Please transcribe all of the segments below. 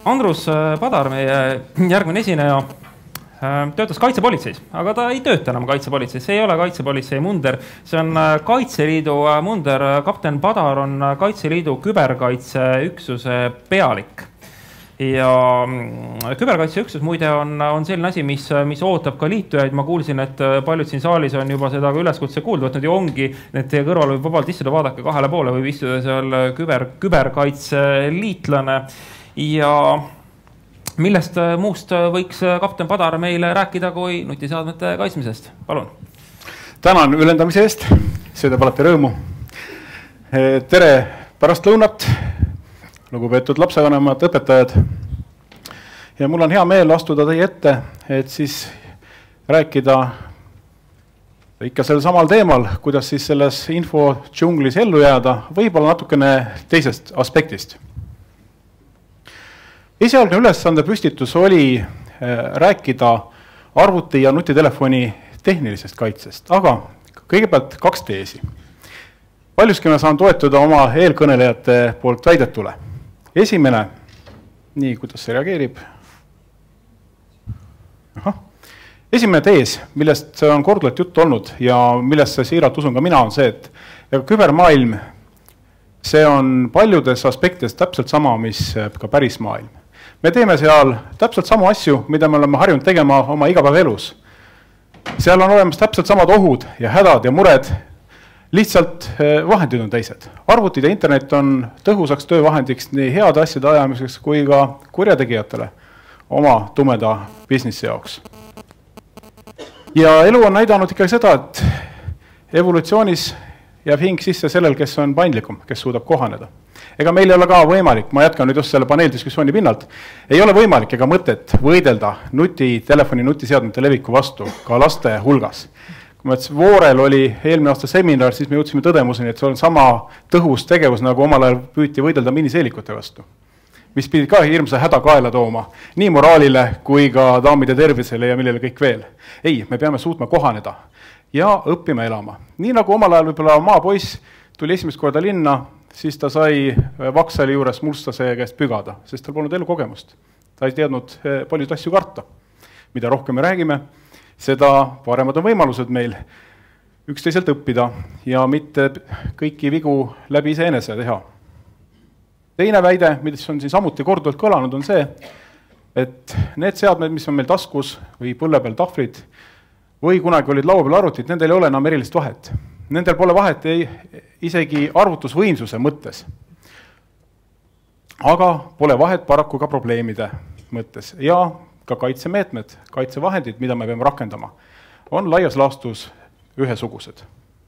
Andrus Padar, meie järgmine esineja, töötas kaitsepolitseis, aga ta ei tööta enam kaitsepolitseis, see ei ole kaitsepolitsei munder, see on Kaitseliidu munder. Kapten Padar on Kaitseliidu küberkaitseüksuse pealik. Ja küberkaitseüksus muide on selline asi, mis ootab ka liitujaid. Ma kuulsin, et paljud siin saalis on juba seda ka üleskutse kuulda võtnud ja ongi, et teie kõrval võib vabalt istuda, vaadake kahele poole, võib istuda seal küberkaitseliitlane. Ja millest muust võiks kapten Padar meile rääkida kui nutiseadmete kaitsmisest? Palun. Tänan ülendamise eest, see teeb alati rõõmu. Tere pärast lõunat, lugupeetud lapsevanemad, õpetajad. Ja mul on hea meel astuda teie ette, et siis rääkida ikka sellel samal teemal, kuidas siis selles info džunglis ellu jääda, võib-olla natukene teisest aspektist. Esialgne ülesande püstitus oli rääkida arvuti ja nutitelefoni tehnilisest kaitsest, aga kõigepealt 2 teesi. Paljuski ma saan toetuda oma eelkõnelejate poolt väidetule. Esimene, nii kuidas see reageerib. Esimene tees, millest on korduvalt juttu olnud ja millest see siiralt usun ka mina, on see, et kübermaailm, see on paljudes aspektides täpselt sama, mis ka päris maailm. Me teeme seal täpselt samu asju, mida me oleme harjunud tegema oma igapäevaelus. Seal on olemas täpselt samad ohud ja hädad ja mured, lihtsalt vahendid on teised. Arvutid ja internet on tõhusaks töövahendiks nii heade asjade ajamiseks kui ka kurjategijatele oma tumeda businessi jaoks. Ja elu on näidanud ikkagi seda, et evolutsioonis jääb hing sisse sellel, kes on paindlikum, kes suudab kohaneda. Ega meil ei ole ka võimalik, ma jätkan nüüd just selle paneeldiskussiooni pinnalt, ei ole võimalik ega mõtet võidelda nutitelefoni, nutiseadmete leviku vastu ka laste hulgas. Kui me Voorel oli eelmine aasta seminar, siis me jõudsime tõdemuseni, et see on sama tõhus tegevus, nagu omal ajal püüti võidelda miniseelikute vastu, mis pidi ka hirmsa häda kaela tooma, nii moraalile kui ka daamide tervisele ja millele kõik veel. Ei, me peame suutma kohaneda ja õppima elama. Nii nagu omal ajal võib-olla maapoiss tuli esimest korda linna, siis ta sai Vaksali juures mustase käest pügada, sest tal polnud elukogemust. Ta ei teadnud paljud asju karta. Mida rohkem me räägime, seda paremad on võimalused meil üksteiselt õppida ja mitte kõiki vigu läbi iseenese teha. Teine väide, mis on siin samuti korduvalt kõlanud, on see, et need seadmed, mis on meil taskus või põlle peal tahvlid või kunagi olid laua peal arvutid, nendel ei ole enam erilist vahet. Nendel pole vahet isegi arvutusvõimsuse mõttes. Aga pole vahet paraku ka probleemide mõttes ja ka kaitsemeetmed, kaitsevahendid, mida me peame rakendama, on laias laastus ühesugused.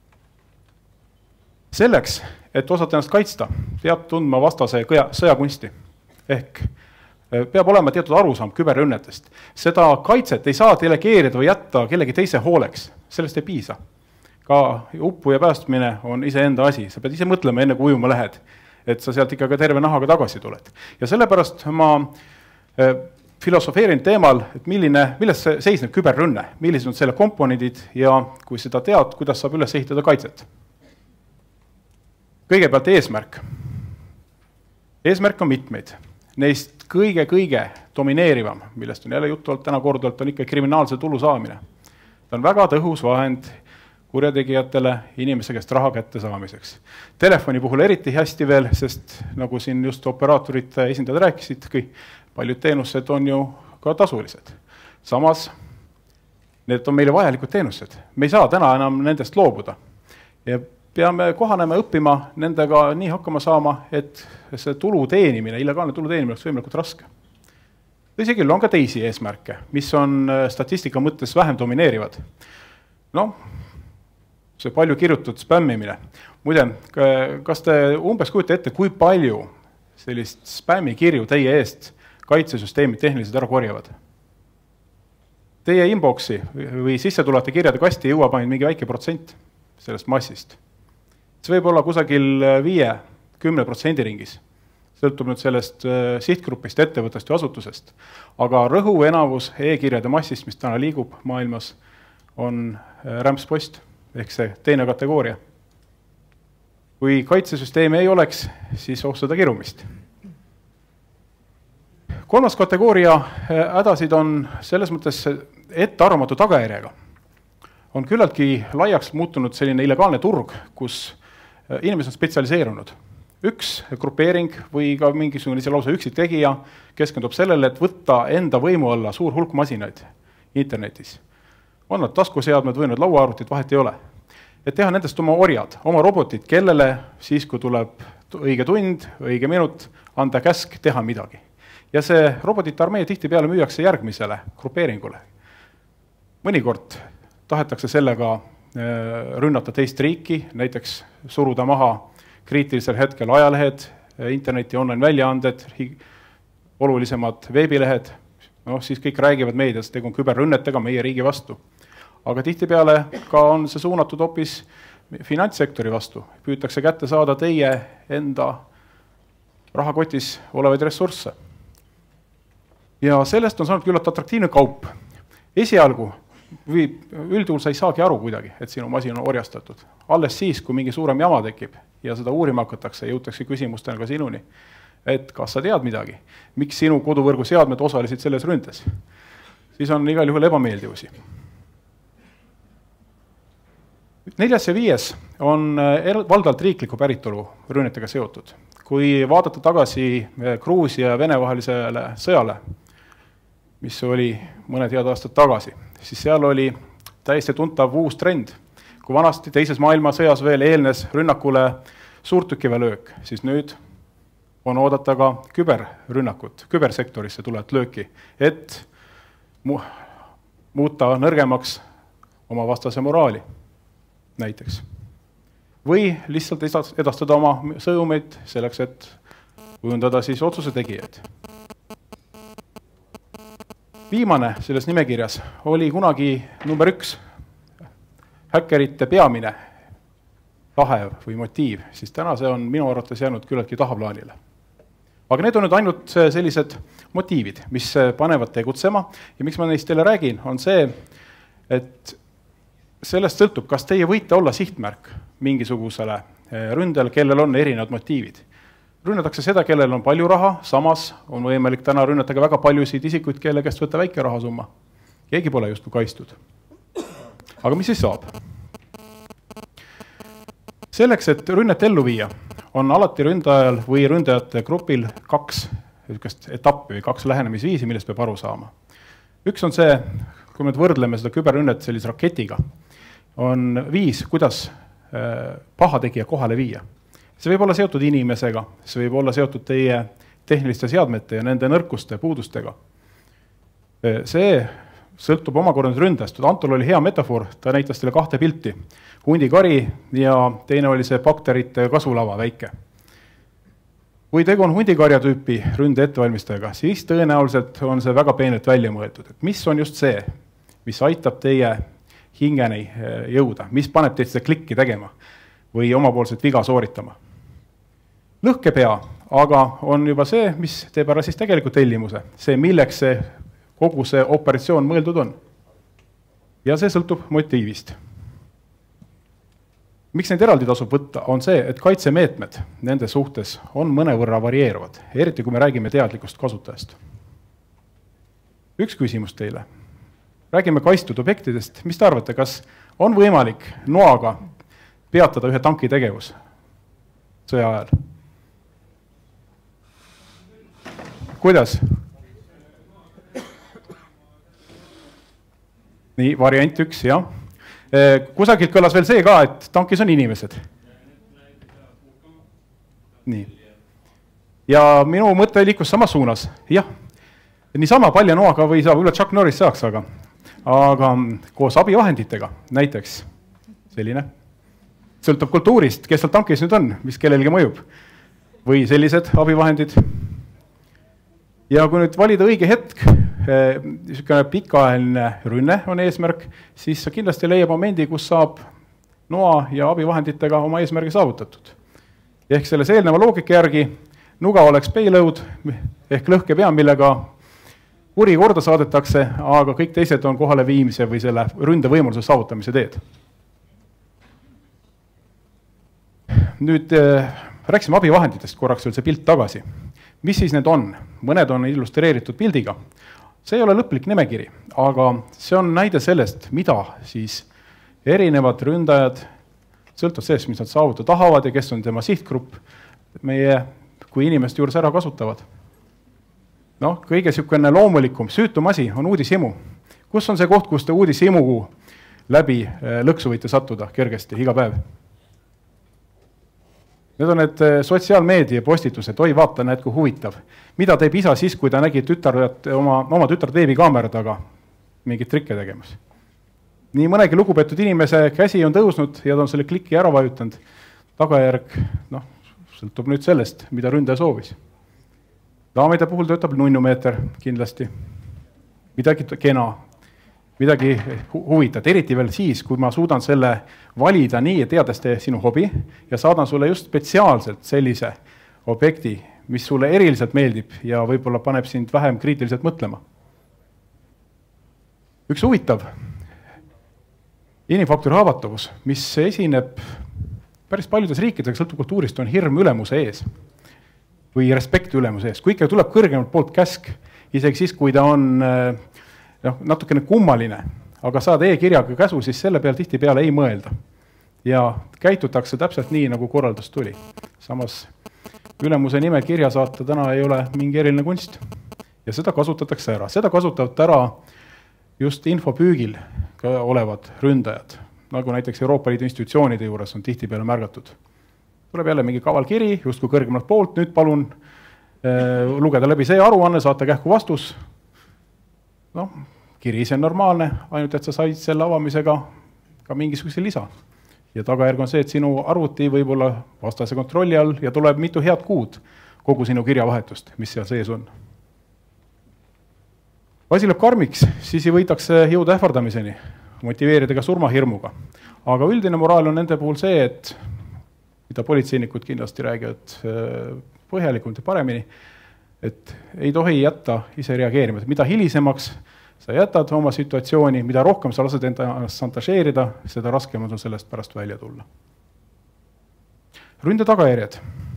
Selleks, et osata ennast kaitsta, peab tundma vastase sõjakunsti. Ehk peab olema teatud arusaam küberrünnetest. Seda kaitset ei saa delegeerida või jätta kellegi teise hooleks. Sellest ei piisa. Ka uppu ja päästmine on iseenda asi. Sa pead ise mõtlema enne, kui ujuma lähed, et sa sealt ikka ka terve nahaga tagasi tuled. Ja sellepärast ma filosofeerin teemal, et millest seisneb küberrünne, millised on selle komponendid ja kui seda tead, kuidas saab üles ehitada kaitset. Kõigepealt eesmärk. Eesmärk on mitmeid. Neist kõige domineerivam, millest on jälle juttu olnud täna korduvalt, on ikka kriminaalse tulu saamine. Ta on väga tõhus vahend kurjategijatele inimese käest raha kätte saamiseks. Telefoni puhul eriti hästi veel, sest nagu siin just operaatorite esindajad rääkisid, paljud teenused on ju ka tasulised. Samas, need on meile vajalikud teenused. Me ei saa täna enam nendest loobuda. Ja peame kohanema õppima nendega nii hakkama saama, et see tulu teenimine, illegaalne tulu teenimine oleks võimalikult raske. Tõsi küll, on ka teisi eesmärke, mis on statistika mõttes vähem domineerivad. See palju kirjutatud spämmimine. Muide, kas te umbes kujute ette, kui palju sellist spämmikirju teie eest kaitsesüsteemid tehniliselt ära korjavad? Teie inboxi või sissetulevate kirjade kasti jõuab ainult mingi väike protsent sellest massist. See võib olla kusagil 5-10% ringis. Sõltub nüüd sellest sihtgrupist, ettevõttest või asutusest. Aga rõhu enavus e-kirjade massist, mis täna liigub maailmas, on rämpspost, ehk see teine kategooria. Kui kaitsesüsteemi ei oleks, siis ohustada kirumist. kolmas kategooria hädasid on selles mõttes ettearvamatu tagajärjega. On küllaltki laiaks muutunud selline illegaalne turg, kus inimesed on spetsialiseerunud. Üks grupeering või ka mingisugune lausa üksik tegija keskendub sellele, et võtta enda võimu alla suur hulk masinaid internetis. On nad taskuseadmed või nad lauaarvutid, vahet ei ole. Et teha nendest oma orjad, oma robotid, kellele siis, kui tuleb õige tund, õige minut, anda käsk teha midagi. Ja see robotite armee tihtipeale müüakse järgmisele grupeeringule. Mõnikord tahetakse sellega rünnata teist riiki, näiteks suruda maha kriitilisel hetkel ajalehed, interneti online väljaanded, olulisemad veebilehed, siis kõik räägivad meedias, tegu on küberrünnetega meie riigi vastu. Aga tihtipeale ka on see suunatud hoopis finantssektori vastu. Püütakse kätte saada teie enda rahakotis olevaid ressursse. Ja sellest on saanud küllalt atraktiivne kaup. Esialgu või üldjuhul sa ei saagi aru kuidagi, et sinu masin on orjastatud. Alles siis, kui mingi suurem jama tekib ja seda uurima hakatakse, jõutakse küsimustena ka sinuni, et kas sa tead midagi, miks sinu koduvõrgu seadmed osalesid selles ründes, siis on igal juhul ebameeldivusi. 4. ja 5. on valdavalt riikliku päritolu rünnetega seotud. Kui vaadata tagasi Gruusia ja Vene vahelisele sõjale, mis oli mõned head aastad tagasi, siis seal oli täiesti tuntav uus trend. Kui vanasti teises maailmasõjas veel eelnes rünnakule suurtükiväelöök, siis nüüd on oodata ka küberrünnakut, kübersektorisse tulevat lööki, et muuta nõrgemaks oma vastase moraali näiteks. Või lihtsalt edastada oma sõjumeid selleks, et kujundada siis otsuse tegijaid. Viimane selles nimekirjas oli kunagi number 1 häkkerite peamine tahe või motiiv, siis täna see on minu arvates jäänud küllaltki tahaplaanile. Aga need on nüüd ainult sellised motiivid, mis panevad tegutsema ja miks ma neist teile räägin, on see, et sellest sõltub, kas teie võite olla sihtmärk mingisugusele ründel, kellel on erinevad motiivid. Rünnatakse seda, kellel on palju raha, samas on võimalik täna rünnata ka väga paljusid isikuid, kelle käest võtta väike rahasumma. Keegi pole justkui kaitstud. Aga mis siis saab? Selleks, et rünnet ellu viia, on alati ründajal või ründajate grupil 2 etappi või 2 lähenemisviisi, millest peab aru saama. Üks on see, kui me võrdleme seda küberrünnet sellise raketiga, on viis, kuidas pahategija kohale viia. See võib olla seotud inimesega, see võib olla seotud teie tehniliste seadmete ja nende nõrkuste puudustega. See sõltub omakorda ründajast. Antol oli hea metafoor, ta näitas teile 2 pilti. Hundikari ja teine oli see bakterite kasvulava väike. Kui tegu on hundikarja tüüpi ründe ettevalmistajaga, siis tõenäoliselt on see väga peenelt välja mõeldud. Et mis on just see, mis aitab teie hingeni jõuda, mis paneb teid seda klikki tegema või omapoolset viga sooritama. Lõhkepea aga on juba see, mis teeb ära siis tegelikult tellimuse, see, milleks see kogu see operatsioon mõeldud on. Ja see sõltub motiivist. Miks neid eraldi tasub võtta, on see, et kaitsemeetmed nende suhtes on mõnevõrra varieeruvad, eriti kui me räägime teadlikust kasutajast. Üks küsimus teile. Räägime kaitstud objektidest. Mis te arvate, kas on võimalik noaga peatada ühe tanki tegevus sõja ajal? Kuidas? Nii, variant 1, jah. Kusagilt kõlas veel see ka, et tankis on inimesed. Nii. Ja minu mõte liikus samas suunas. Jah, niisama palja noaga või saab, üle Chuck Norris saaks, aga koos abivahenditega, näiteks selline. Sõltub kultuurist, kes seal tankis nüüd on, mis kellelgi mõjub. Või sellised abivahendid. Ja kui nüüd valida õige hetk, pikaajaline rünne on eesmärk, siis sa kindlasti leiab momendi, kus saab noa ja abivahenditega oma eesmärgi saavutatud. Ehk selles eelneva loogika järgi nuga oleks payload ehk lõhkepea, millega kuri korda saadetakse, aga kõik teised on kohale viimise või selle ründe võimaluse saavutamise teed. Nüüd rääksime abivahenditest korraks veel see pilt tagasi. mis siis need on? Mõned on illustreeritud pildiga. See ei ole lõplik nimekiri, aga see on näide sellest, mida siis erinevad ründajad, sõltub sellest, mis nad saavutada tahavad ja kes on tema sihtgrupp, meie kui inimeste juures ära kasutavad. Noh, kõige niisugune loomulikum, süütum asi on uudishimu. Kus on see koht, kus te uudishimu läbi lõksu võite sattuda kergesti iga päev? Need on need sotsiaalmeedia postitused, oi vaata, näed kui huvitav. Mida teeb isa siis, kui ta nägi oma tütart veebikaamera taga mingit trikke tegemas? Nii mõnegi lugupeetud inimese käsi on tõusnud ja ta on selle kliki ära vajutanud. Tagajärg, sõltub nüüd sellest, mida ründaja soovis. Daamide puhul töötab nunnumeeter kindlasti. Midagi kena, midagi huvitad, eriti veel siis, kui ma suudan selle valida nii, teades sinu hobi ja saadan sulle just spetsiaalselt sellise objekti, mis sulle eriliselt meeldib ja võib-olla paneb sind vähem kriitiliselt mõtlema. Üks huvitav inimfaktori haavatavus, mis esineb päris paljudes riikides, sõltub kultuurist, on hirm ülemuse ees või respekt ülemuse ees. Kui ikka tuleb kõrgemalt poolt käsk, isegi siis, kui ta on natukene kummaline, aga saad e-kirjaga käsu, siis selle peal tihtipeale ei mõelda. Ja käitutakse täpselt nii, nagu korraldus tuli. Samas ülemuse nime kirja saata täna ei ole mingi eriline kunst. Ja seda kasutatakse ära. Seda kasutavad ära just infopüügil olevad ründajad, nagu näiteks Euroopa Liidu institutsioonide juures on tihtipeale märgatud. Tuleb jälle mingi kaval kiri, just kui kõrgemalt poolt, nüüd palun lugeda läbi see aruanne, saate kähku vastus. Kiri ise on normaalne, ainult et sa said selle avamisega ka mingisuguse lisa. Ja tagajärg on see, et sinu arvuti võib olla vastase kontrolli all ja tuleb mitu head kuud kogu sinu kirjavahetust, mis seal sees on. Asi läheb karmiks, siis võidakse jõuda ähvardamiseni, motiveerida ka surmahirmuga. Aga üldine moraal on nende puhul see, et mida politseinikud kindlasti räägivad põhjalikult ja paremini, et ei tohi jätta ise reageerima. Mida hilisemaks sa jätad oma situatsiooni, mida rohkem sa lased ennast šantažeerida, seda raskem on sellest pärast välja tulla. Ründe tagajärjed.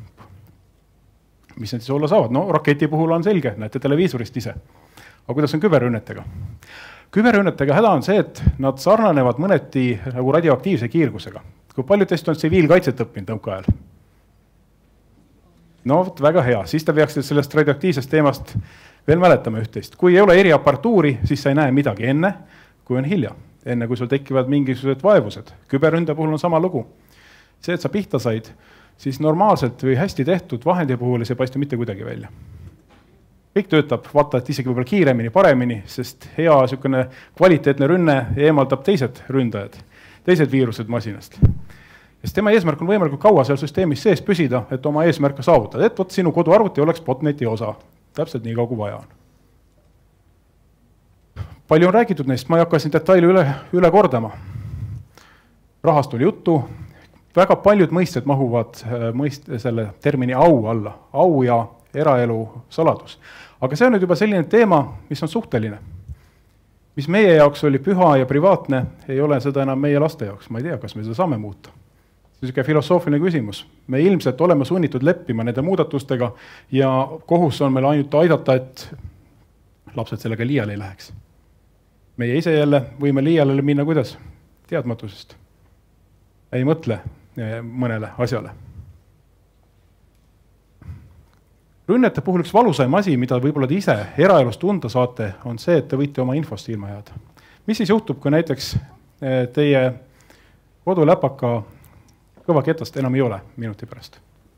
Mis need siis olla saavad? Raketi puhul on selge, näete televiisorist ise. Aga kuidas on küberrünnetega? Küberrünnetega häda on see, et nad sarnanevad mõneti nagu radioaktiivse kiirgusega. Kui palju teist on tsiviilkaitset õppinud tõukaajal? Väga hea, siis te peaksite sellest radioaktiivsest teemast veel mäletama üht-teist. Kui ei ole eriaparatuuri, siis sa ei näe midagi enne, kui on hilja. Enne kui sul tekivad mingisugused vaevused. Küberründe puhul on sama lugu. See, et sa pihta said, siis normaalselt või hästi tehtud vahendi puhul see paista mitte kuidagi välja. Kõik töötab, vaata, et isegi võib-olla kiiremini, paremini, sest hea kvaliteetne rünne eemaldab teised ründajad, teised viirused masinast. Sest tema eesmärk on võimalikult kaua seal süsteemis sees püsida, et oma eesmärka saavutada. Et sinu koduarvuti oleks botneti osa. Täpselt nii kaugu vaja on. Palju on räägitud neist, ma ei hakka siin detaili üle kordama. Rahast oli juttu. Väga paljud mõisted mahuvad selle termini au alla. Au ja eraelu saladus. Aga see on nüüd juba selline teema, mis on suhteline. Mis meie jaoks oli püha ja privaatne, ei ole seda enam meie laste jaoks. Ma ei tea, kas me seda saame muuta. See on filosoofiline küsimus. Me ilmselt oleme sunnitud leppima nende muudatustega ja kohus on meil ainult aidata, et lapsed sellega liiale ei läheks. Meie ise jälle võime liiale minna kuidas? Teadmatusest. Ei mõtle mõnele asjale. Rünnete puhul üks valusaim asi, mida võib-olla te ise eraelust tunda saate, on see, et te võite oma infost ilma jääda. Mis siis juhtub, kui näiteks teie koduläpaka kõvaketast enam ei ole minuti pärast?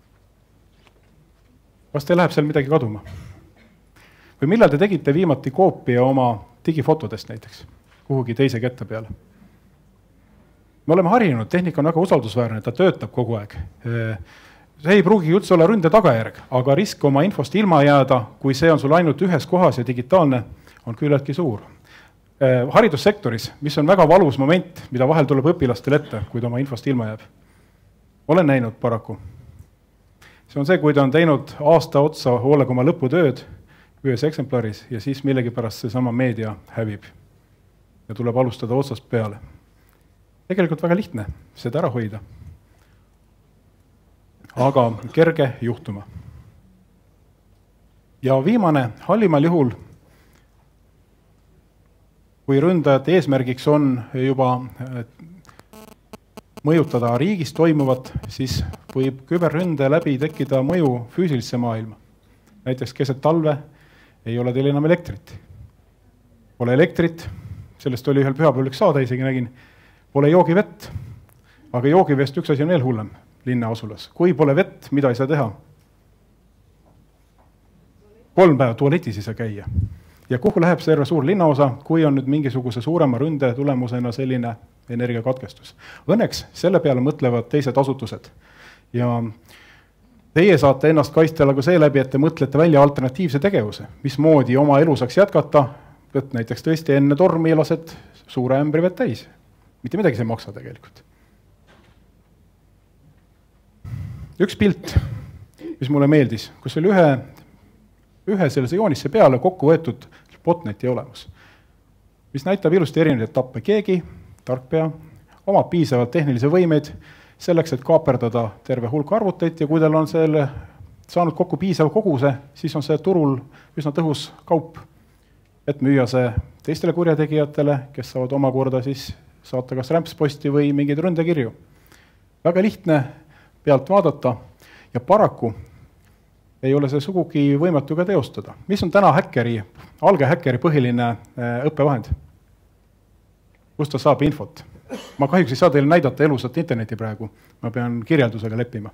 Kas teil läheb seal midagi kaduma? Või millal te tegite viimati koopia oma digifotodest näiteks kuhugi teise ketta peale? Me oleme harinud, tehnika on väga usaldusväärne, ta töötab kogu aeg. See ei pruugi üldse olla ründe tagajärg, aga risk oma infost ilma jääda, kui see on sul ainult ühes kohas ja digitaalne, on küllaltki suur. Haridussektoris, mis on väga valus moment, mida vahel tuleb õpilastel ette, kui ta oma infost ilma jääb. Olen näinud paraku. See on see, kui ta on teinud aasta otsa hoolega oma lõputööd ühes eksemplaris ja siis millegipärast see sama meedia hävib ja tuleb alustada otsast peale. Tegelikult väga lihtne seda ära hoida. Aga kerge juhtuma. Ja viimane, hallimal juhul, kui ründajate eesmärgiks on juba mõjutada riigis toimuvat, siis võib küberründe läbi tekkida mõju füüsilisse maailma. Näiteks keset talve ei ole teil enam elektrit. Pole elektrit, sellest oli ühel pühapäeval üks saade, isegi nägin, pole joogivett, aga joogivest üks asi on veel hullem linna asulas. Kui pole vett, mida ei saa teha? 3 päeva tualetis ei saa käia. Ja kuhu läheb see suur linnaosa, kui on nüüd mingisuguse suurema ründe tulemusena selline energiakatkestus? Õnneks selle peale mõtlevad teised asutused. Ja teie saate ennast kaitsta ka seeläbi, et te mõtlete välja alternatiivse tegevuse, mismoodi oma elu saaks jätkata, et näiteks tõesti enne tormi lased suure ämbri vett täis. Mitte midagi see ei maksa tegelikult. Üks pilt, mis mulle meeldis, kus oli ühe sellise joonisse peale kokku võetud botneti olemas, mis näitab ilusti erinevaid etappe. Keegi, tarkpea, omab piisavalt tehnilisi võimeid selleks, et kaaperdada terve hulk arvuteid ja kui tal on selle saanud kokku piisav koguse, siis on see turul üsna tõhus kaup, et müüa see teistele kurjategijatele, kes saavad omakorda siis saata kas rämpsposti või mingeid ründekirju. Väga lihtne pealt vaadata ja paraku ei ole see sugugi võimatu ka teostada. Mis on täna alge häkkeri põhiline õppevahend? Kust ta saab infot? Ma kahjuks ei saa teile näidata elusat interneti praegu. Ma pean kirjeldusega leppima.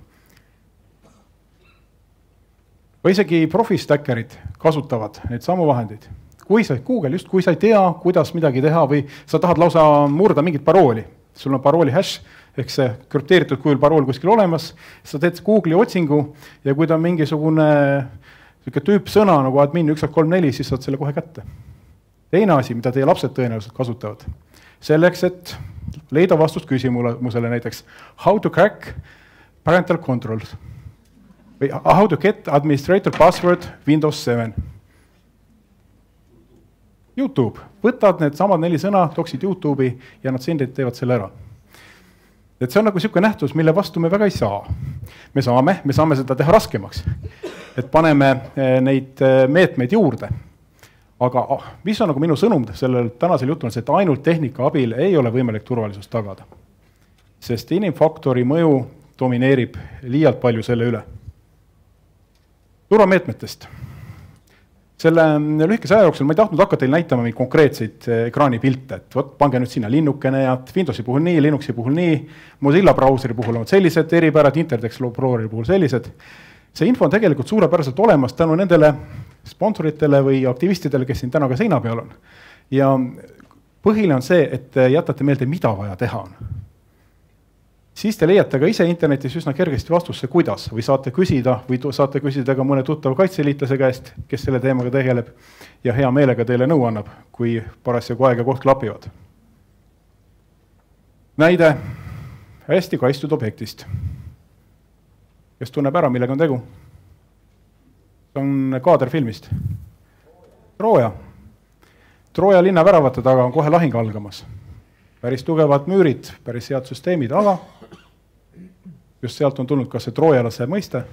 Või isegi profistackerid kasutavad neid samu vahendeid. Kui sa ei tea, kuidas midagi teha või sa tahad lausa murda mingit parooli, sul on parooli hash, ehk see krüpteeritud kujul parool kuskil olemas, sa teed Google'i otsingu ja kui ta on mingisugune tüüpsõna nagu admin 1234, siis saad selle kohe kätte. Teine asi, mida teie lapsed tõenäoliselt kasutavad, selleks, et leida vastust küsimusele näiteks how to crack parental controls või how to get administrator password Windows 7. YouTube. Võtad need samad 4 sõna, toksid YouTube'i ja nad teevad selle ära. Et see on nagu selline nähtus, mille vastu me väga ei saa. Me saame seda teha raskemaks, et paneme neid meetmeid juurde. Aga mis on nagu minu sõnum sellel tänasel jutul, on see, et ainult tehnika abil ei ole võimalik turvalisust tagada. Sest inimfaktori mõju domineerib liialt palju selle üle. Turvameetmetest. Selle lühikese aja jooksul ma ei tahtnud hakata teil näitama mingi konkreetseid ekraanipilte, et võt, pange nüüd sinna linnukene ja Windowsi puhul nii, Linuxi puhul nii, Mozilla brauseri puhul on sellised eripärad, Internet Exploreri puhul sellised. See info on tegelikult suurepäraselt olemas tänu nendele sponsoritele või aktivistidele, kes siin täna ka seina peal on. Ja põhiline on see, et jätate meelde, mida vaja teha on. Siis te leiate ka ise internetis üsna kergesti vastusse, kuidas, või saate küsida ka mõne tuttava kaitseliitlase käest, kes selle teemaga tegeleb ja hea meelega teile nõu annab, kui parasjagu aeg ja koht klapivad. Näide hästi kaitstud objektist. Kes tunneb ära, millega on tegu? See on kaader filmist. Trooja linna väravate taga on kohe lahing algamas. Päris tugevad müürid, päris head süsteemid, aga just sealt on tulnud ka see troojalase mõiste.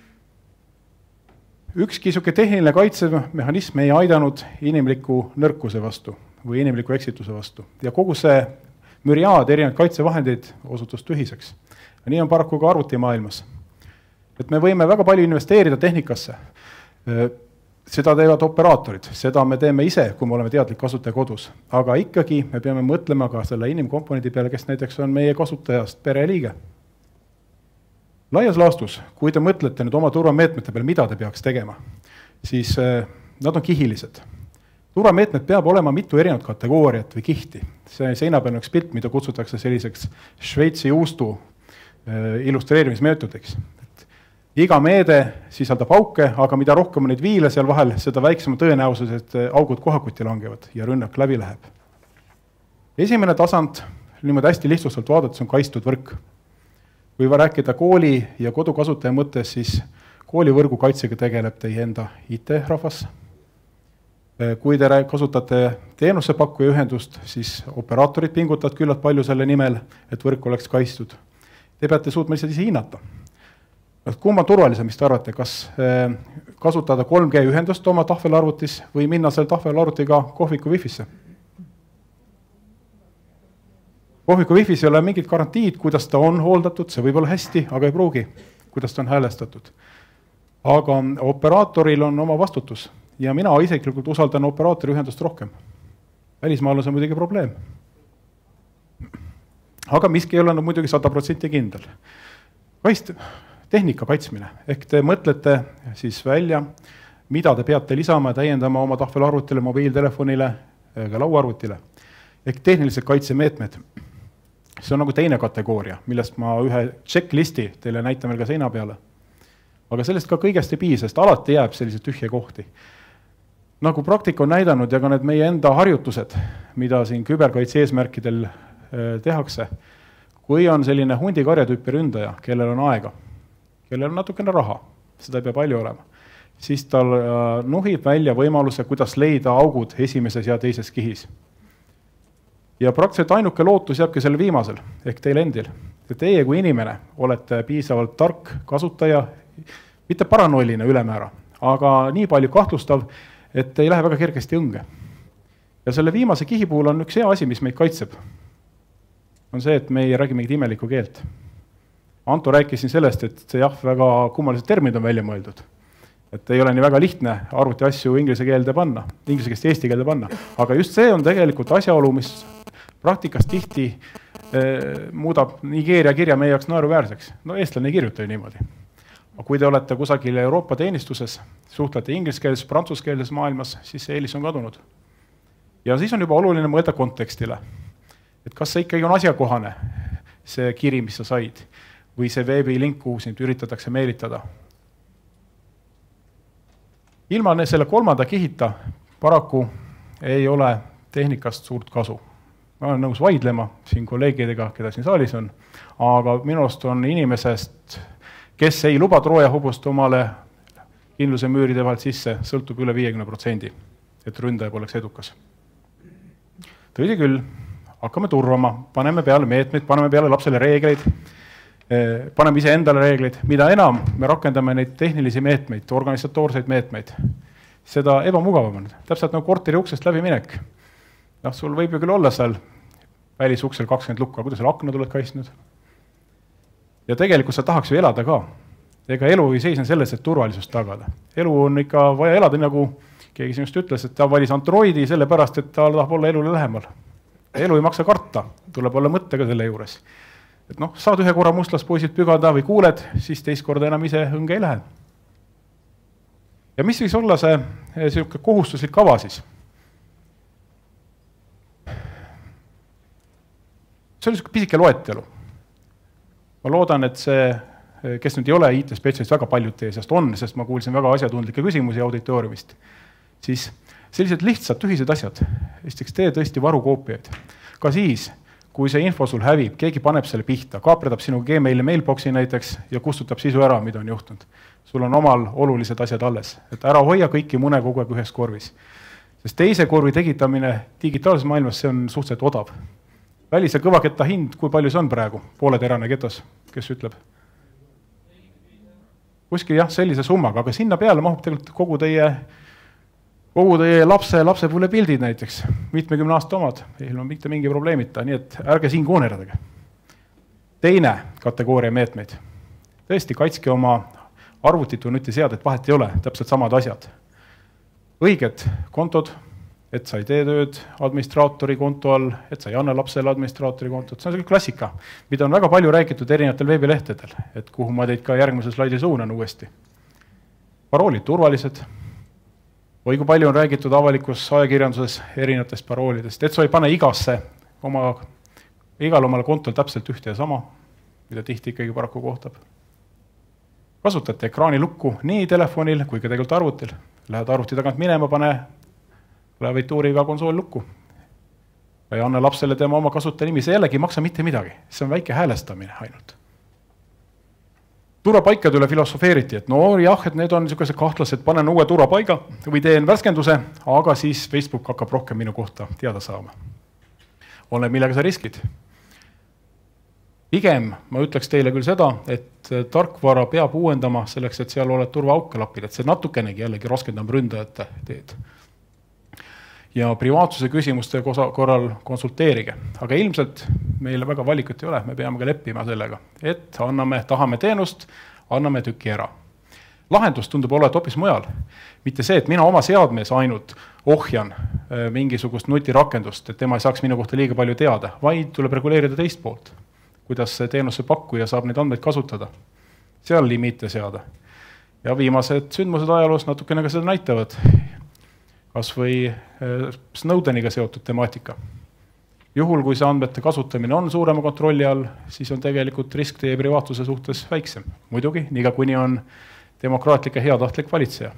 Ükski siuke tehniline kaitsemehhanism ei aidanud inimliku nõrkuse vastu või inimliku eksituse vastu. Ja kogu see müriaad erinevaid kaitsevahendeid osutus tühiseks. Ja nii on paraku ka arvutimaailmas. Et me võime väga palju investeerida tehnikasse. Seda teevad operaatorid, seda me teeme ise, kui me oleme teadlik kasutaja kodus. Aga ikkagi me peame mõtlema ka selle inimkomponendi peale, kes näiteks on meie kasutajast pereliige. Laias laastus, kui te mõtlete nüüd oma turvameetmete peale, mida te peaks tegema, siis nad on kihilised. Turvameetmed peab olema mitu erinevat kategooriat või kihti. See seina peal on üks pilt, mida kutsutakse selliseks Šveitsi juustu illustreerimismeetodiks. Iga meede sisaldab auke, aga mida rohkem on neid viile seal vahel, seda väiksema tõenäosus, et augud kohakuti langevad ja rünnak läbi läheb. Esimene tasand, niimoodi hästi lihtsuselt vaadates, on kaitstud võrk. Kui rääkida kooli ja kodukasutaja mõttes, siis koolivõrgu kaitsega tegeleb teie enda IT-rahvas. Kui te kasutate teenusepakkuja ühendust, siis operaatorid pingutavad küllalt palju selle nimel, et võrk oleks kaitstud. Te peate suutma lihtsalt ise hinnata. Kumb on turvalisem, mis te arvate, kas kasutada 3G ühendust oma tahvelarvutis või minna selle tahvelarvutiga kohviku Wi-Fi'sse? Kohviku Wi-Fi's ei ole mingit garantiid, kuidas ta on hooldatud, see võib olla hästi, aga ei pruugi, kuidas ta on häälestatud. Aga operaatoril on oma vastutus ja mina isiklikult usaldan operaatori ühendust rohkem. Välismaal on see muidugi probleem. Aga miski ei ole muidugi 100% kindel. Tehnika kaitsmine, ehk te mõtlete siis välja, mida te peate lisama ja täiendama oma tahvelarvutile, mobiiltelefonile, ka lauaarvutile. Ehk tehnilised kaitsemeetmed. See on nagu teine kategooria, millest ma ühe checklisti teile näitan veel ka seina peale. Aga sellest ka kõigest ei piisa, sest alati jääb selliseid tühje kohti. Nagu praktika on näidanud ja ka need meie enda harjutused, mida siin küberkaitse eesmärkidel tehakse, kui on selline hundikarjatüüpi ründaja, kellel on aega, kellel on natukene raha, seda ei pea palju olema, siis tal nuhib välja võimaluse, kuidas leida augud esimeses ja teises kihis. Ja praktiliselt ainuke lootus jääbki selle viimasel, ehk teil endil. Teie kui inimene olete piisavalt tark kasutaja, mitte paranoiline ülemäära, aga nii palju kahtlustav, et ei lähe väga kergesti õnge. Ja selle viimase kihi puhul on üks hea asi, mis meid kaitseb. On see, et me ei räägi mingit imelikku keelt. Anto rääkis siin sellest, et see väga kummalised terminid on välja mõeldud. Et ei ole nii väga lihtne arvuti asju inglise keelde panna, inglise keelest eesti keelde panna. Aga just see on tegelikult asjaolu, mis praktikas tihti muudab Nigeeria kirja meie jaoks naeruväärseks. No eestlane ei kirjuta ju niimoodi. Aga kui te olete kusagil Euroopa teenistuses, suhtlete ingliskeelses, prantsuskeelses maailmas, siis see eelis on kadunud. Ja siis on juba oluline mõelda kontekstile. Et kas see ikkagi on asjakohane, see kiri, mis sa said, või see veebilink, kuhu sind üritatakse meelitada. Ilma selle kolmanda kihita paraku ei ole tehnikast suurt kasu. Ma olen nõus vaidlema siin kolleegidega, keda siin saalis on, aga minust on inimesest, kes ei luba Trooja hobust omale kindluse müüride vahelt sisse, sõltub üle 50%, et ründaja poleks edukas. Tõsi küll, hakkame turvama, paneme peale meetmeid, paneme peale lapsele reegleid, paneme ise endale reegleid, mida enam me rakendame neid tehnilisi meetmeid, organisatoorseid meetmeid, seda ebamugavam on. Täpselt nagu korteri uksest läbi minek. Sul võib ju küll olla seal välisuksel 20 lukka, kuidas seal aknad oled kaitsnud. Ja tegelikult sa tahaks ju elada ka. Ega elu ei seisne selles, et turvalisust tagada. Elu on ikka vaja elada, nagu keegi sinust ütles, et ta valis Androidi sellepärast, et ta tahab olla elule lähemal. Elu ei maksa karta, tuleb olla mõttega selle juures. Et saad ühe korra mustlaspoisid pügada või kuuled, siis teist korda enam ise õnge ei lähe. Ja mis võiks olla see kohustuslik kava siis? See oli pisike loetelu. Ma loodan, et see, kes nüüd ei ole IT-spetsialist, väga paljud teie seast on, sest ma kuulsin väga asjatundlikke küsimusi auditooriumist, siis sellised lihtsad, tühised asjad. Esiteks tee tõesti varukoopiaid. Ka siis, kui see info sul hävib, keegi paneb selle pihta, kaapredab sinu Gmaili mailboxi näiteks ja kustutab sisu ära, mida on juhtunud. Sul on omal olulised asjad alles. Et ära hoia kõiki mune kogu aeg ühes korvis. Sest teise korvi tegitamine digitaalses maailmas, see on suhteliselt odav. Välise kõvaketta hind, kui palju see on praegu? Pooleterane ketos, kes ütleb? Kuskil jah, sellise summaga, aga sinna peale mahub tegelikult kogu teie lapsepõlve pildid näiteks, 50 aasta omad, ilma mitte mingi probleemita, nii et ärge siin kooneradage. Teine kategooria meetmeid. Tõesti, kaitske oma arvutit või nutiseadet, vahet ei ole, täpselt samad asjad. Õiged kontod, et sa ei tee tööd administraatori konto all, et sa ei anna lapsele administraatori kontot. See on selline klassika, mida on väga palju räägitud erinevatel veebilehtedel, et kuhu ma teid ka järgmise slaidi suunan uuesti. Paroolid turvalised. Või kui palju on räägitud avalikus ajakirjanduses erinevatest paroolidest, et sa ei pane igal omale kontol täpselt ühte ja sama, mida tihti ikkagi paraku kohtab. Kasutate ekraani lukku nii telefonil kui ka tegelikult arvutil. Lähed arvuti tagant minema, pane klaviatuuriga konsool lukku. Või anna lapsele tema oma kasutajanimi, see jällegi ei maksa mitte midagi. See on väike häälestamine ainult. Turvapaikade üle filosofeeriti, et jah, et need on niisugused kahtlased, panen uue turvapaiga või teen värskenduse, aga siis Facebook hakkab rohkem minu kohta teada saama. Ole millega sa riskid. Pigem ma ütleks teile küll seda, et tarkvara peab uuendama selleks, et seal oled turvaauke lapid, et see natukenegi jällegi raskendab ründajate teed. Ja privaatsuse küsimuste korral konsulteerige. Aga ilmselt meile väga valikut ei ole, me peame ka leppima sellega, et tahame teenust, anname tüki ära. Lahendus tundub olevat hoopis mujal. Mitte see, et mina oma seadmes ainult ohjan mingisugust nutirakendust, et tema ei saaks minu kohta liiga palju teada, vaid tuleb reguleerida teist poolt, kuidas see teenuse pakkuja saab neid andmeid kasutada. Seal limiite seada. Ja viimased sündmused ajaloos natukene ka seda näitavad. Kas või Snowdeniga seotud temaatika. Juhul, kui see andmete kasutamine on suurema kontrolli all, siis on tegelikult risk teie privaatsuse suhtes väiksem. Muidugi, niiga kuni on demokraatlik ja heatahtlik valitseja.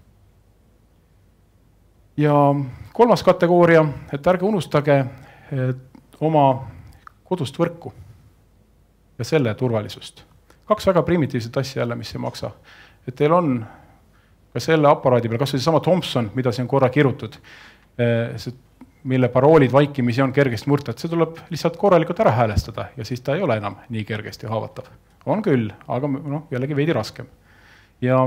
Ja kolmas kategooria, et ärge unustage oma kodust võrku ja selle turvalisust. Kaks väga primitiivset asja jälle, mis ei maksa. Et teil on ka selle aparaadi peal, kas või sama Thompson, mida siin on korra kirutud, mille paroolid vaikimisi on kergesti murtad, see tuleb lihtsalt korralikult ära häälestada ja siis ta ei ole enam nii kergesti haavatav. On küll, aga jällegi veidi raskem. Ja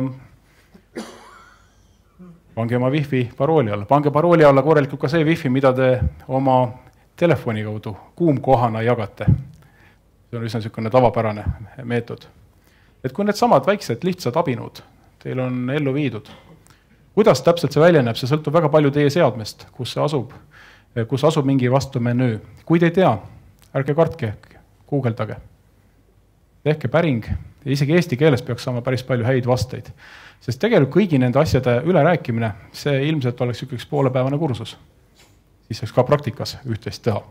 pange oma wifi parooli alla. Pange parooli alla korralikult ka see wifi, mida te oma telefoni kaudu kuumkohana jagate. See on üsna niisugune tavapärane meetod. Et kui need samad väiksed lihtsad abinud teil on ellu viidud, kuidas täpselt see välja näeb, see sõltub väga palju teie seadmest, kus asub mingi vastumenüü. Kui te ei tea, ärge kartke, guugeldage. Tehke päring ja isegi eesti keeles peaks saama päris palju häid vasteid. Sest tegelikult kõigi nende asjade üle rääkimine, see ilmselt oleks üks poolepäevane kursus. Siis saaks ka praktikas üht-teist teha.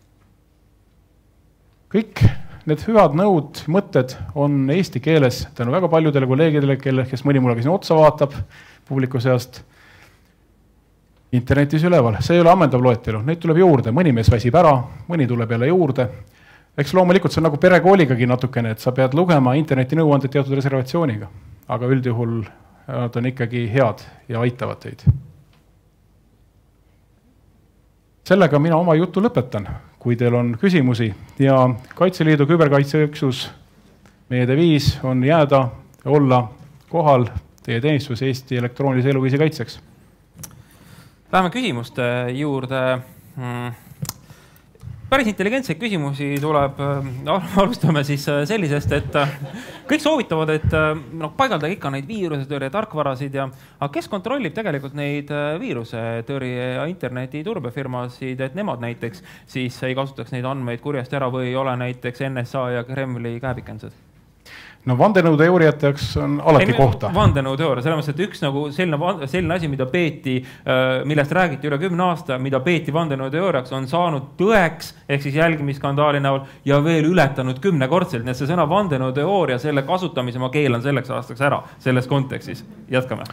Kõik need hüvad nõud, mõtted on eesti keeles tänu väga paljudele kolleegidele, kes mõni mulle siin otsa vaatab publiku seast internetis üleval. See ei ole ammendav loetelu, neid tuleb juurde, mõni mees väsib ära, mõni tuleb jälle juurde. Eks loomulikult see on nagu perekooligagi natukene, et sa pead lugema interneti nõuanded teatud reservatsiooniga, aga üldjuhul nad on ikkagi head ja aitavad teid. Sellega mina oma jutu lõpetan, kui teil on küsimusi ja Kaitseliidu küberkaitseüksus, meie deviis on jääda ja olla kohal teie teenistus Eesti elektroonilise eluviisi kaitseks. Läheme küsimuste juurde. Päris intelligentseid küsimusi tuleb, alustame siis sellisest, et kõik soovitavad, et paigaldage ikka neid viirusetõrje tarkvarasid aga kes kontrollib tegelikult neid viirusetõrje ja interneti turbefirmasid, et nemad näiteks siis ei kasutaks neid andmeid kurjasti ära või ei ole näiteks NSA ja Kremli käepikendused? No vandenõuteooriate jaoks on alati kohta. Vandenõuteooria, selles mõttes, et üks nagu selline asi, mida peeti, millest räägiti üle 10 aasta, mida peeti vandenõuteooriaks, on saanud tõeks, ehk siis jälgimisskandaali näol ja veel ületanud 10-kordselt. Nii et see sõna vandenõuteooria, selle kasutamise ma keelan selleks aastaks ära, selles kontekstis. Jätkame.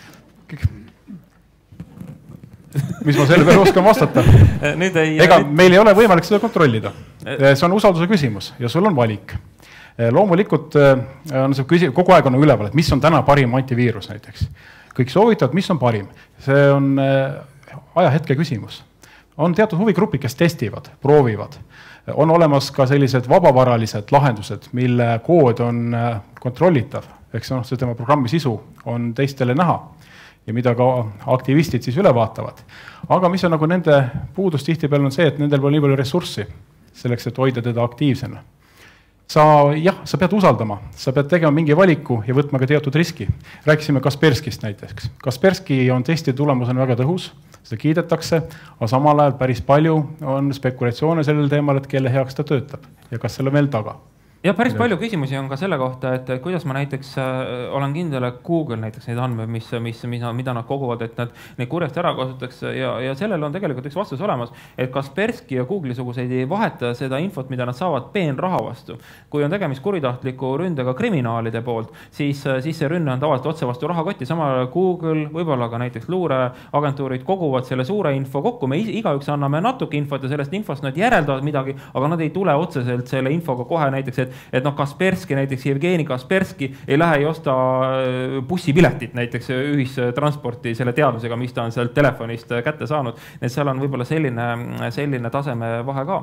Mis ma selle peale oskan vastata? Ega meil ei ole võimalik seda kontrollida. See on usalduse küsimus ja sul on valik. Loomulikult on see kogu aeg on üleval, et mis on täna parim antiviirus näiteks. Kõik soovitavad, mis on parim. See on ajahetke küsimus. On teatud huvigrupid, kes testivad, proovivad. On olemas ka sellised vabavaralised lahendused, mille kood on kontrollitav. Eks see tema programmi sisu on teistele näha ja mida ka aktivistid siis üle vaatavad. Aga mis on nagu nende puudus tihtipeale on see, et nendel pole nii palju ressurssi selleks, et hoida teda aktiivsena. Sa pead usaldama, sa pead tegema mingi valiku ja võtma ka teatud riski. Rääkisime Kasperskist näiteks. Kasperski on testi tulemusena väga tõhus, seda kiidetakse, aga samal ajal päris palju on spekulatsioone sellel teemal, et kelle heaks ta töötab ja kas selle veel taga. Ja päris palju küsimusi on ka selle kohta, et kuidas ma näiteks olen kindel, et Google näiteks neid andmeid, mida nad koguvad, et nad neid kurjasti ära kasutatakse ja sellel on tegelikult üks vastus olemas, et Kaspersky ja Google'i suguseid ei vaheta seda infot, mida nad saavad peenraha vastu. Kui on tegemist kuritahtliku ründega kriminaalide poolt, siis see rünne on tavaliselt otse vastu rahakotti. Samal Google, võib-olla ka näiteks luureagentuurid koguvad selle suure info kokku. Me igaüks anname natuke infot ja sellest infost nad järeldavad midagi, aga nad ei tule otseselt selle infoga kohe näiteks, et Kasperski, näiteks Jevgeni Kasperski ei lähe ei osta bussipiletit näiteks ühistransporti selle teadlusega, mis ta on sealt telefonist kätte saanud. Seal on võib-olla selline taseme vahe ka.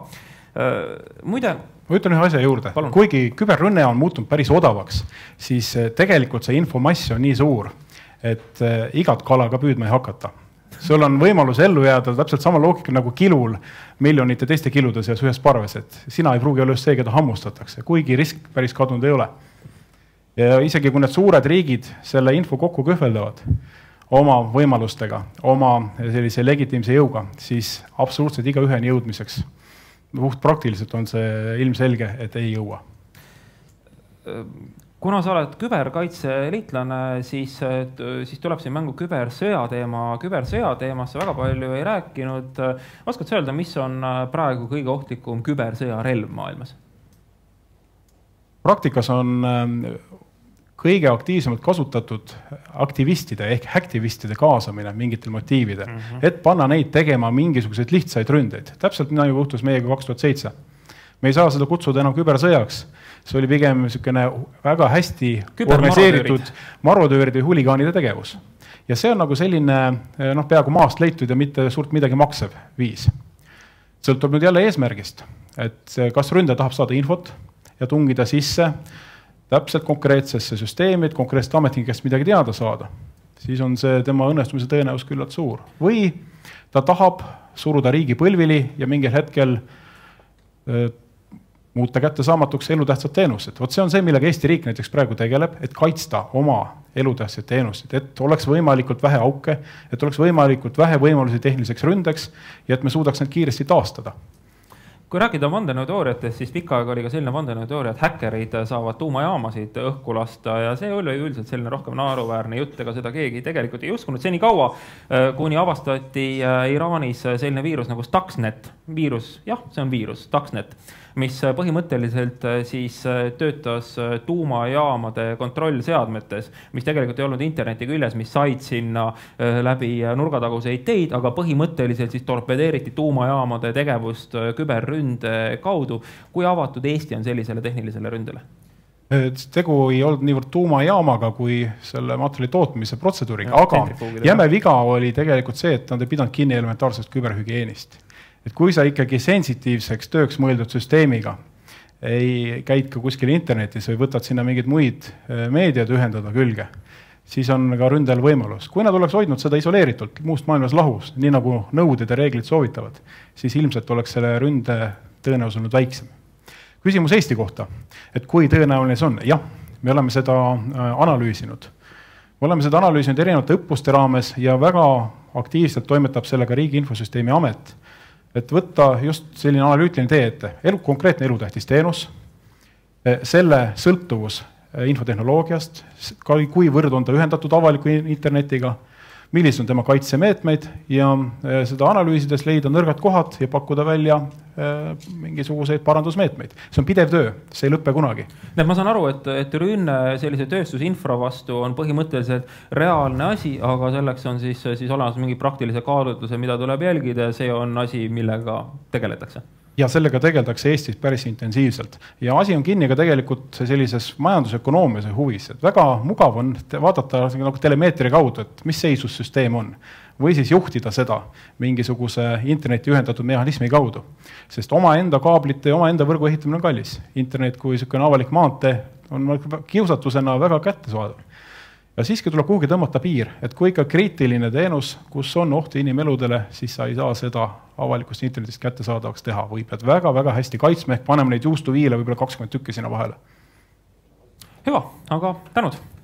Muide, ma ütlen ühe asja juurde, kuigi küberrünne on muutunud päris odavaks, siis tegelikult see infomass on nii suur, et igat kala ka püüdma ei hakata. Sul on võimalus ellu jääda täpselt sama loogika nagu kilul miljonite teiste kilude seas ühes parves, et sina ei pruugi olla just see, keda hammustatakse, kuigi risk päris kadunud ei ole. Ja isegi kui need suured riigid selle info kokku kõhveldavad oma võimalustega, oma sellise legitiimse jõuga, siis absoluutselt iga üheni jõudmiseks puht praktiliselt on see ilmselge, et ei jõua. Kuna sa oled küberkaitseliitlane, siis tuleb siin mängu kübersõja teema. Kübersõja teemast väga palju ei rääkinud. Oskad sa öelda, mis on praegu kõige ohtlikum kübersõja relv maailmas? Praktikas on kõige aktiivsemalt kasutatud aktivistide ehk häktivistide kaasamine mingitel motiividel, et panna neid tegema mingisuguseid lihtsaid ründeid. Täpselt nagu juhtus meiega 2007. Me ei saa seda kutsuda enam kübersõjaks. See oli pigem väga hästi organiseeritud marodööride ja huligaanide tegevus. Ja see on nagu selline peaaegu maast leitud ja mitte suurt midagi maksev viis. Sõltub nüüd jälle eesmärgist, et kas ründaja tahab saada infot ja tungida sisse täpselt konkreetsesse süsteemi, et konkreetset ametnikest midagi teada saada, siis on see tema õnnestumise tõenäos küllalt suur. Või ta tahab suruda riigi põlvili ja mingil hetkel muuta kättesaamatuks elutähtsad teenused. Vot see on see, millega Eesti riik näiteks praegu tegeleb, et kaitsta oma elutähtsad teenused, et oleks võimalikult vähe auke, et oleks võimalikult vähe võimalusi tehniliseks ründeks ja et me suudaks need kiiresti taastada. Kui rääkida vandenõuteooriatest, siis pikka aega oli ka selline vandenõuteooria, et häkkerid saavad tuumajaamasid õhku lasta ja see oli üldiselt selline rohkem naeruväärne jutt, ega seda keegi tegelikult ei uskunud. See nii kaua, kuni avastati Iraanis selline viirus nagu Stuxnet. Jah, see on viirus, Stuxnet, mis põhimõtteliselt siis töötas tuumajaamade kontrollseadmetes, mis tegelikult ei olnud interneti küljes, mis said sinna läbi nurgataguseid teid, aga põhimõtteliselt siis torpedeeriti tuumajaamade tegevust küberründe kaudu. Kui avatud Eesti on sellisele tehnilisele ründele? Tegu ei olnud niivõrd tuumajaamaga kui selle materjali tootmise protseduuriga, aga jäme viga oli tegelikult see, et nad ei pidanud kinni elementaarsest küberhügieenist. Et kui sa ikkagi sensitiivseks tööks mõeldud süsteemiga ei käid ka kuskil internetis või võtad sinna mingid muid meediad ühendada külge, siis on ka ründel võimalus. Kui nad oleks hoidnud seda isoleeritult muust maailmas lahus, nii nagu nõuded ja reeglid soovitavad, siis ilmselt oleks selle ründe tõenäosus olnud väiksem. Küsimus Eesti kohta, et kui tõenäoline see on? Jah, me oleme seda analüüsinud. Me oleme seda analüüsinud erinevate õppuste raames ja väga aktiivselt toimetab sellega Riigi Infosüsteemi Amet, et võtta just selline analüütiline tee ette. Konkreetne elutähtis teenus, selle sõltuvus infotehnoloogiast, kuivõrd on ta ühendatud avaliku internetiga, millised on tema kaitsemeetmeid ja seda analüüsides leida nõrgad kohad ja pakkuda välja mingisuguseid parandusmeetmeid. See on pidev töö, see ei lõppe kunagi. Ma saan aru, et rünne sellise tööstusinfra vastu on põhimõtteliselt reaalne asi, aga selleks on siis olemas mingi praktilise kaalutluse, mida tuleb jälgida ja see on asi, millega tegeletakse. Ja sellega tegeldakse Eestis päris intensiivselt. Ja asi on kinni ka tegelikult sellises majandusökonoomias huvis. Et väga mugav on vaadata nagu telemeetri kaudu, et mis seisus süsteem on. Või siis juhtida seda mingisuguse interneti ühendatud mehhanismi kaudu. Sest omaenda kaablite ja omaenda võrgu ehitamine on kallis. Internet kui avalik maantee on kiusatusena väga kättesaadav. Ja siiski tuleb kuhugi tõmmata piir, et kui ikka kriitiline teenus, kus on oht inimeludele, siis sa ei saa seda avalikust internetist kättesaadavaks teha või pead väga-väga hästi kaitsma ehk paneme neid juustuviile võib-olla 20 tükki sinna vahele. Hüva, aga tänud!